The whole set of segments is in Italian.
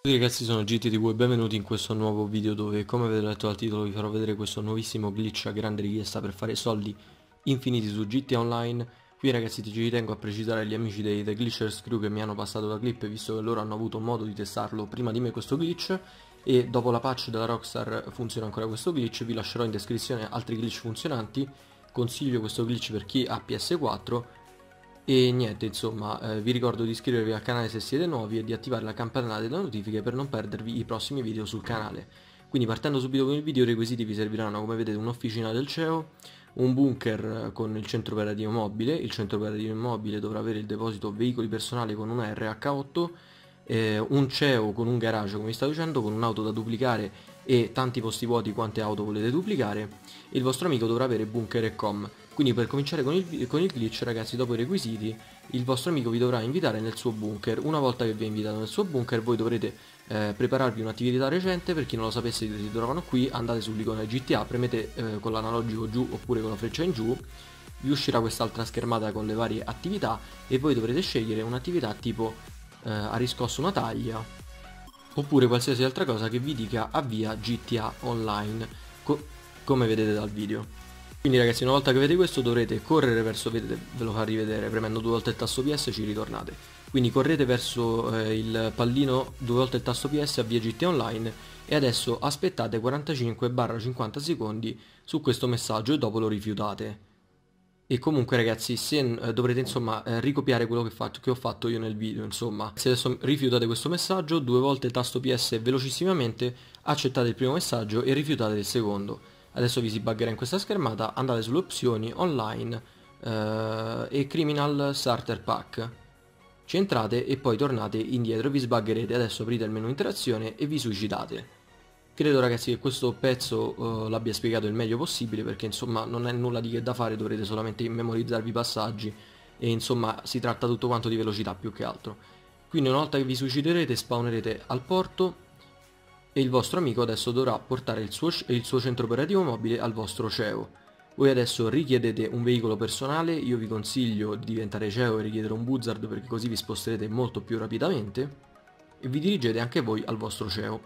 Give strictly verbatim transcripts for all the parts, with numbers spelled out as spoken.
Ciao ragazzi, sono G T T V e benvenuti in questo nuovo video dove, come avete letto dal titolo, vi farò vedere questo nuovissimo glitch a grande richiesta per fare soldi infiniti su G T A Online. Qui ragazzi ci tengo a precisare agli amici dei The Glitchers Crew che mi hanno passato la clip, visto che loro hanno avuto modo di testarlo prima di me questo glitch, e dopo la patch della Rockstar funziona ancora questo glitch. Vi lascerò in descrizione altri glitch funzionanti. Consiglio questo glitch per chi ha P S quattro. E niente, insomma, eh, vi ricordo di iscrivervi al canale se siete nuovi e di attivare la campanella delle notifiche per non perdervi i prossimi video sul canale. Quindi partendo subito con il video, i requisiti vi serviranno, come vedete, un'officina del C E O, un bunker con il centro operativo mobile. Il centro operativo mobile dovrà avere il deposito veicoli personali con una R H otto, eh, un C E O con un garage, come vi stavo dicendo, con un'auto da duplicare e tanti posti vuoti quante auto volete duplicare. E il vostro amico dovrà avere bunker e com. Quindi per cominciare con il, con il glitch, ragazzi, dopo i requisiti, il vostro amico vi dovrà invitare nel suo bunker. Una volta che vi ha invitato nel suo bunker, voi dovrete eh, prepararvi un'attività recente. Per chi non lo sapesse, si trovano qui, andate sull'icona G T A, premete eh, con l'analogico giù oppure con la freccia in giù, vi uscirà quest'altra schermata con le varie attività e voi dovrete scegliere un'attività tipo eh, ha riscosso una taglia oppure qualsiasi altra cosa che vi dica avvia G T A Online, co come vedete dal video. Quindi ragazzi, una volta che vedete questo dovrete correre verso, vedete, ve lo fa rivedere, premendo due volte il tasto P S ci ritornate. Quindi correte verso eh, il pallino, due volte il tasto P S, avvia G T A Online, e adesso aspettate quarantacinque cinquanta secondi su questo messaggio e dopo lo rifiutate. E comunque ragazzi, se eh, dovrete insomma eh, ricopiare quello che, fatto, che ho fatto io nel video, insomma. Se adesso rifiutate questo messaggio, due volte il tasto P S velocissimamente, accettate il primo messaggio e rifiutate il secondo. Adesso vi si buggerà in questa schermata, andate sulle opzioni, online eh, e criminal starter pack. Ci entrate e poi tornate indietro, vi sbaggerete, adesso aprite il menu interazione e vi suicidate. Credo ragazzi che questo pezzo uh, l'abbia spiegato il meglio possibile, perché insomma non è nulla di che da fare, dovrete solamente memorizzarvi i passaggi e insomma si tratta tutto quanto di velocità più che altro. Quindi una volta che vi suiciderete spawnerete al porto e il vostro amico adesso dovrà portare il suo, il suo centro operativo mobile al vostro C E O. Voi adesso richiedete un veicolo personale, io vi consiglio di diventare C E O e richiedere un Buzzard perché così vi sposterete molto più rapidamente e vi dirigete anche voi al vostro C E O.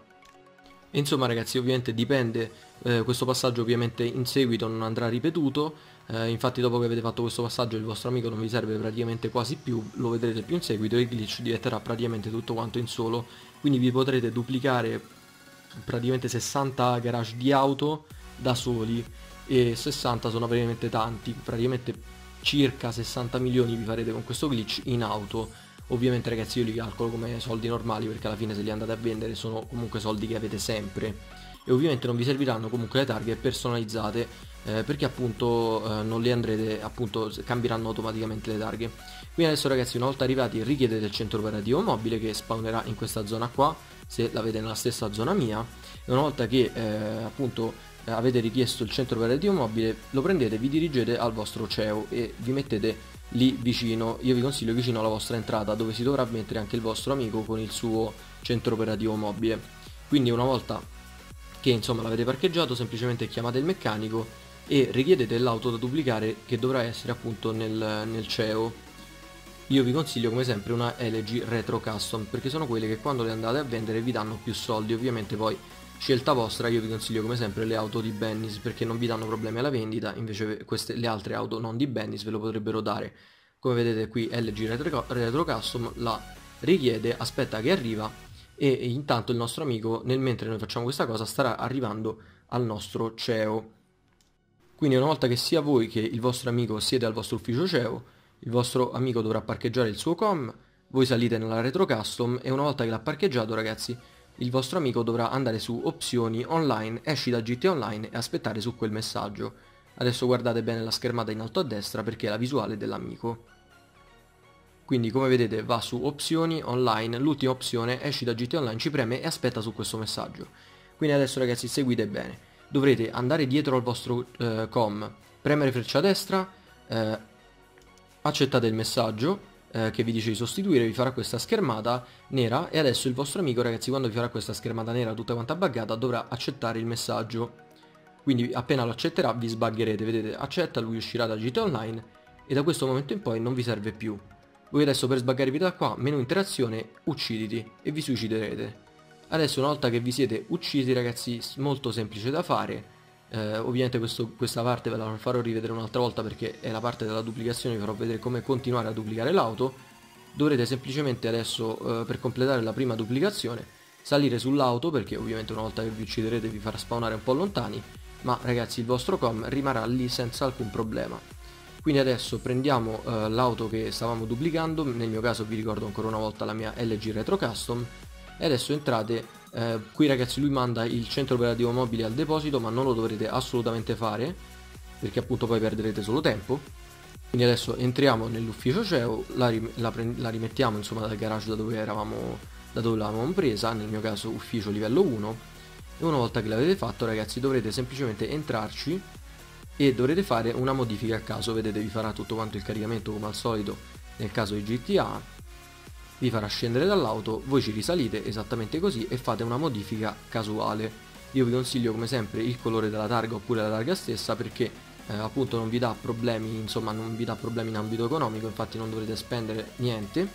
E insomma ragazzi, ovviamente dipende, eh, questo passaggio ovviamente in seguito non andrà ripetuto, eh, infatti dopo che avete fatto questo passaggio il vostro amico non vi serve praticamente quasi più, lo vedrete più in seguito e il glitch diventerà praticamente tutto quanto in solo, quindi vi potrete duplicare praticamente sessanta garage di auto da soli, e sessanta sono praticamente tanti, praticamente circa sessanta milioni vi farete con questo glitch in auto. Ovviamente ragazzi io li calcolo come soldi normali perché alla fine se li andate a vendere sono comunque soldi che avete sempre, e ovviamente non vi serviranno comunque le targhe personalizzate eh, perché appunto eh, non le andrete, appunto cambieranno automaticamente le targhe. Quindi adesso ragazzi, una volta arrivati richiedete il centro operativo mobile che spawnerà in questa zona qua, se l'avete nella stessa zona mia, e una volta che eh, appunto eh, avete richiesto il centro operativo mobile lo prendete, vi dirigete al vostro C E O e vi mettete lì vicino, io vi consiglio vicino alla vostra entrata, dove si dovrà mettere anche il vostro amico con il suo centro operativo mobile. Quindi una volta che insomma l'avete parcheggiato semplicemente chiamate il meccanico e richiedete l'auto da duplicare che dovrà essere appunto nel, nel C E O. Io vi consiglio come sempre una L G Retro Custom perché sono quelle che quando le andate a vendere vi danno più soldi. Ovviamente poi scelta vostra, io vi consiglio come sempre le auto di Bennis perché non vi danno problemi alla vendita, invece queste, le altre auto non di Bennis ve lo potrebbero dare. Come vedete qui L G Retro, Retro Custom la richiede, aspetta che arriva e intanto il nostro amico, nel mentre noi facciamo questa cosa, starà arrivando al nostro C E O. Quindi una volta che sia voi che il vostro amico siete al vostro ufficio C E O, il vostro amico dovrà parcheggiare il suo com, voi salite nella Retro Custom e una volta che l'ha parcheggiato ragazzi, il vostro amico dovrà andare su opzioni online, esci da G T Online e aspettare su quel messaggio. Adesso guardate bene la schermata in alto a destra perché è la visuale dell'amico. Quindi come vedete va su opzioni online, l'ultima opzione, esci da G T Online, ci preme e aspetta su questo messaggio. Quindi adesso ragazzi seguite bene, dovrete andare dietro al vostro eh, com, premere freccia destra, eh, accettate il messaggio eh, che vi dice di sostituire, vi farà questa schermata nera e adesso il vostro amico ragazzi quando vi farà questa schermata nera tutta quanta buggata dovrà accettare il messaggio. Quindi appena lo accetterà vi sbaggerete, vedete, accetta, lui uscirà da G T Online e da questo momento in poi non vi serve più. Voi adesso per sbaggarvi da qua, menu interazione, ucciditi e vi suiciderete. Adesso una volta che vi siete uccisi ragazzi, molto semplice da fare. Eh, ovviamente questo, questa parte ve la farò rivedere un'altra volta perché è la parte della duplicazione, vi farò vedere come continuare a duplicare l'auto. Dovrete semplicemente adesso, eh, per completare la prima duplicazione, salire sull'auto, perché ovviamente una volta che vi ucciderete vi farà spawnare un po' lontani, ma ragazzi il vostro com rimarrà lì senza alcun problema. Quindi adesso prendiamo eh, l'auto che stavamo duplicando, nel mio caso vi ricordo ancora una volta la mia L G Retro Custom, e adesso entrate. Eh, qui ragazzi lui manda il centro operativo mobile al deposito, ma non lo dovrete assolutamente fare perché appunto poi perderete solo tempo. Quindi adesso entriamo nell'ufficio C E O, la, rim la, la rimettiamo insomma dal garage da dove eravamo, da dove l'avevamo presa, nel mio caso ufficio livello uno, e una volta che l'avete fatto ragazzi dovrete semplicemente entrarci e dovrete fare una modifica a caso. Vedete, vi farà tutto quanto il caricamento come al solito nel caso di G T A, vi farà scendere dall'auto, voi ci risalite esattamente così e fate una modifica casuale. Io vi consiglio come sempre il colore della targa oppure la targa stessa perché eh, appunto non vi dà problemi, insomma non vi dà problemi in ambito economico, infatti non dovrete spendere niente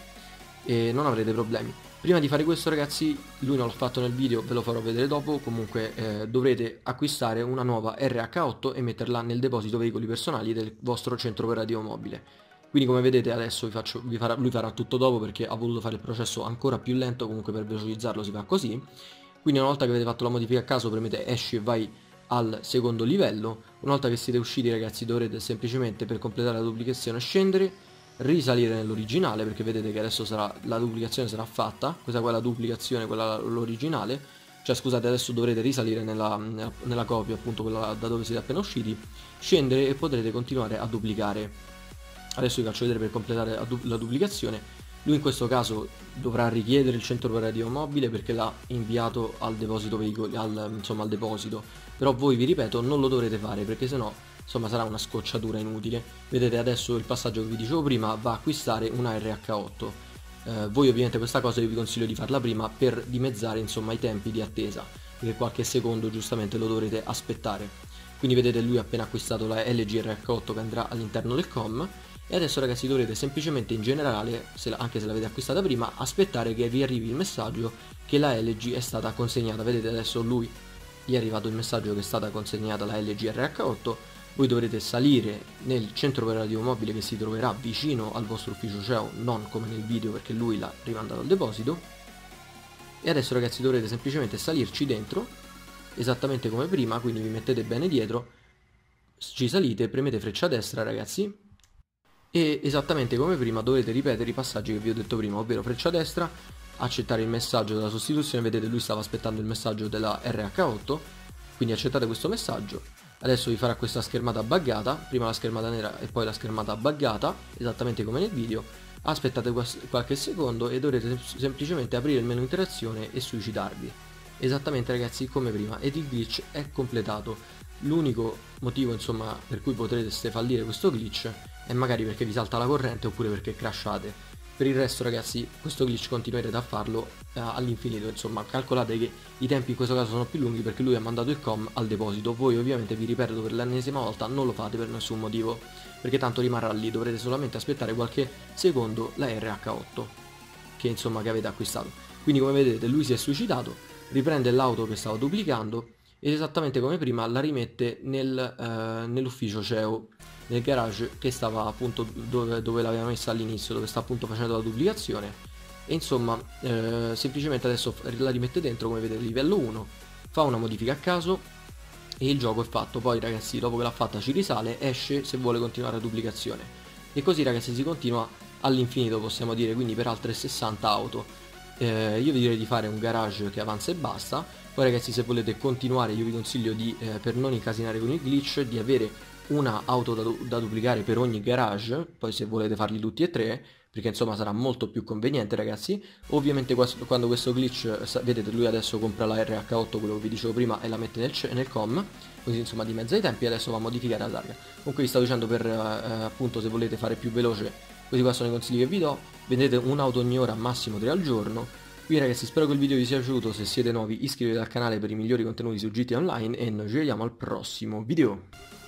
e non avrete problemi. Prima di fare questo ragazzi, lui non l'ho fatto nel video, ve lo farò vedere dopo, comunque eh, dovrete acquistare una nuova R H otto e metterla nel deposito veicoli personali del vostro centro operativo mobile. Quindi come vedete adesso vi faccio, vi farà, lui farà tutto dopo perché ha voluto fare il processo ancora più lento, comunque per velocizzarlo si fa così. Quindi una volta che avete fatto la modifica a caso premete esci e vai al secondo livello. Una volta che siete usciti ragazzi dovrete semplicemente per completare la duplicazione scendere, risalire nell'originale perché vedete che adesso sarà, la duplicazione sarà fatta, questa qua è la duplicazione, quella l'originale, cioè scusate adesso dovrete risalire nella, nella, nella copia appunto quella da dove siete appena usciti, scendere e potrete continuare a duplicare. Adesso vi faccio vedere per completare la, du la duplicazione. Lui in questo caso dovrà richiedere il centro operativo mobile perché l'ha inviato al deposito veicoli, al, insomma al deposito. Però voi vi ripeto non lo dovrete fare perché sennò insomma sarà una scocciatura inutile. Vedete adesso il passaggio che vi dicevo prima, va a acquistare una R H otto. Eh, voi ovviamente questa cosa io vi consiglio di farla prima per dimezzare insomma i tempi di attesa, perché qualche secondo giustamente lo dovrete aspettare. Quindi vedete lui ha appena acquistato la L G R H otto che andrà all'interno del com. E adesso ragazzi dovrete semplicemente in generale, se la, anche se l'avete acquistata prima, aspettare che vi arrivi il messaggio che la L G è stata consegnata. Vedete adesso lui gli è arrivato il messaggio che è stata consegnata la L G R H otto. Voi dovrete salire nel centro operativo mobile che si troverà vicino al vostro ufficio C E O, non come nel video perché lui l'ha rimandato al deposito. E adesso ragazzi dovrete semplicemente salirci dentro, esattamente come prima, quindi vi mettete bene dietro, ci salite, premete freccia destra ragazzi, e esattamente come prima dovrete ripetere i passaggi che vi ho detto prima, ovvero freccia destra, accettare il messaggio della sostituzione. Vedete lui stava aspettando il messaggio della R H otto, quindi accettate questo messaggio. Adesso vi farà questa schermata buggata, prima la schermata nera e poi la schermata buggata, esattamente come nel video. Aspettate qualche secondo e dovrete semplicemente aprire il menu interazione e suicidarvi, esattamente ragazzi come prima, ed il glitch è completato. L'unico motivo insomma per cui potreste fallire questo glitch è magari perché vi salta la corrente oppure perché crashate. Per il resto ragazzi questo glitch continuerete a farlo eh, all'infinito, insomma calcolate che i tempi in questo caso sono più lunghi perché lui ha mandato il com al deposito. Voi ovviamente, vi ripeto per l'ennesima volta, non lo fate per nessun motivo perché tanto rimarrà lì, dovrete solamente aspettare qualche secondo la R H otto che insomma che avete acquistato. Quindi come vedete lui si è suicidato, riprende l'auto che stava duplicando ed esattamente come prima la rimette nel, eh, nell'ufficio C E O, nel garage che stava appunto dove, dove l'aveva messa all'inizio, dove sta appunto facendo la duplicazione. E insomma eh, semplicemente adesso la rimette dentro come vedete livello uno, fa una modifica a caso e il gioco è fatto. Poi ragazzi dopo che l'ha fatta ci risale, esce se vuole continuare la duplicazione e così ragazzi si continua all'infinito possiamo dire, quindi per altre sessanta auto. Eh, io vi direi di fare un garage che avanza e basta. Poi ragazzi se volete continuare io vi consiglio di, eh, per non incasinare con il glitch, di avere una auto da, da duplicare per ogni garage, poi se volete farli tutti e tre, perché insomma sarà molto più conveniente ragazzi. Ovviamente quando questo glitch, vedete lui adesso compra la R H otto, quello che vi dicevo prima, e la mette nel, nel com, così insomma dimezza i tempi, e adesso va a modificare la targa. Comunque vi stavo dicendo per eh, appunto se volete fare più veloce, questi qua sono i consigli che vi do. Vendete un'auto ogni ora, massimo tre al giorno. Quindi ragazzi spero che il video vi sia piaciuto, se siete nuovi iscrivetevi al canale per i migliori contenuti su G T A Online e noi ci vediamo al prossimo video.